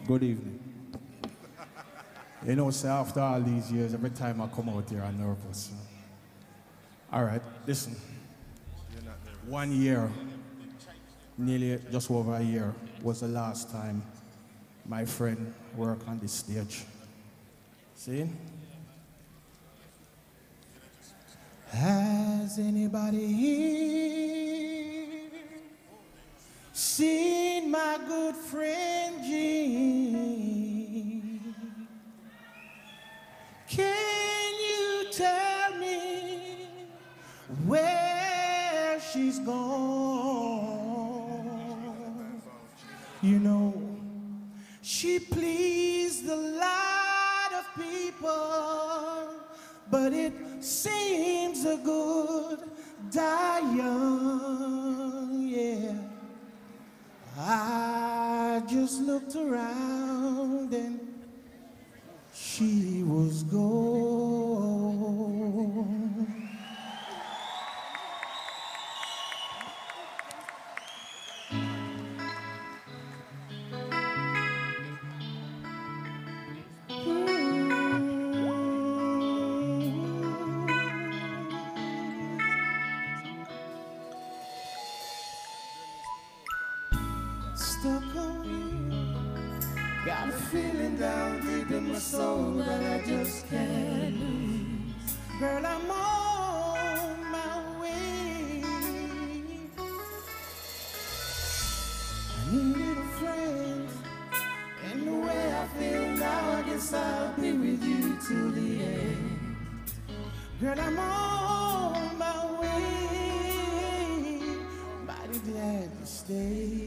Good evening. You know, say after all these years, every time I come out here, I'm nervous. All right, listen. 1 year, nearly just over a year, was the last time my friend worked on this stage. See? Has anybody here seen my good friend Jean? Can you tell me where she's gone? You know, she pleased a lot of people, but it seems a good die young, yeah. I just looked around and she was gone. Stuck on you. Got a feeling down deep in my soul that I just can't lose. Girl, I'm on my way. I needed a friend, and the way I feel now, I guess I'll be with you till the end. Girl, I'm on my way. Mighty glad to stay.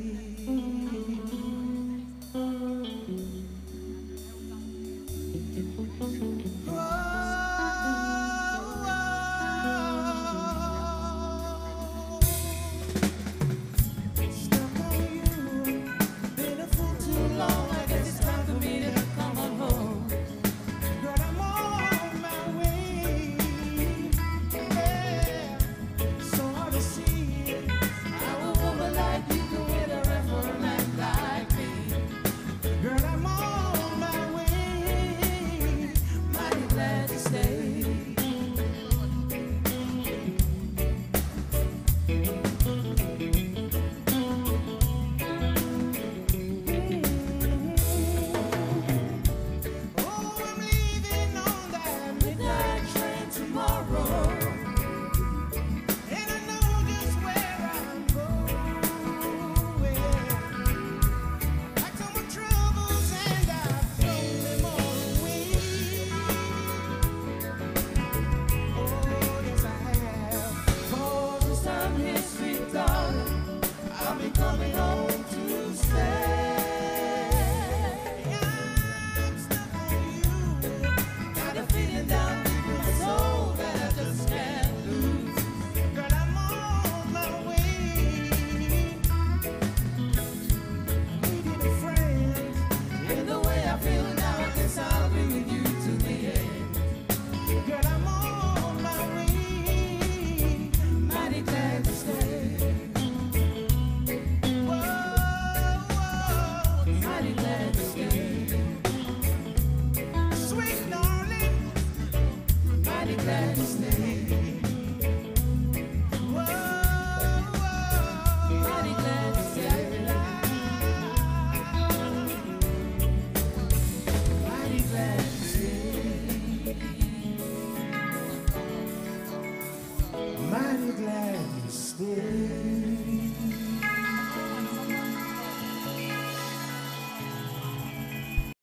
Mighty glad you stayed.